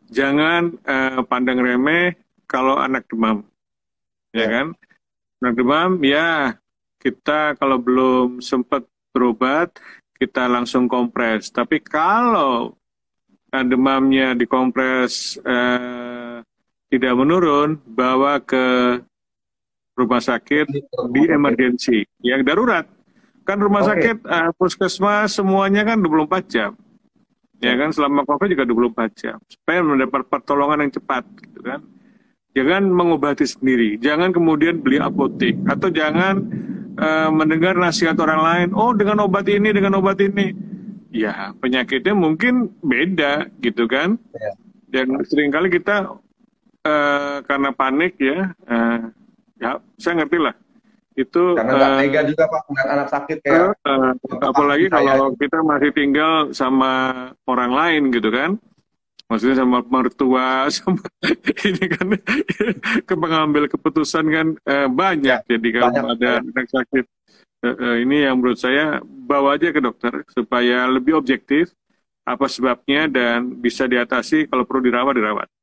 jangan pandang remeh kalau anak demam, ya Ya. kan? Anak demam, ya kita kalau belum sempat berobat, kita langsung kompres. Tapi kalau demamnya dikompres tidak menurun, bawa ke rumah sakit Ini ke di rumah sakit. emergensi, yang darurat. Kan rumah Oke. sakit, puskesmas semuanya kan 24 jam. Ya Ya. kan, selama COVID juga 24 jam. Supaya mendapat pertolongan yang cepat, gitu kan. Jangan mengobati sendiri, jangan kemudian beli apotek, atau jangan mendengar nasihat orang lain, oh dengan obat ini, dengan obat ini. Ya, penyakitnya mungkin beda, gitu kan. Ya. Dan seringkali kita karena panik ya, ya saya ngerti lah. Itu Karena nggak tega juga Pak dengan anak sakit kayak eh, eh, bapak apalagi istri saya. kalau kita masih tinggal sama orang lain gitu kan. Maksudnya sama mertua, sama ini kan pengambil keputusan kan banyak. Ya, Jadi kalau banyak ada saya. anak sakit, ini yang menurut saya bawa aja ke dokter supaya lebih objektif apa sebabnya dan bisa diatasi. Kalau perlu dirawat, dirawat.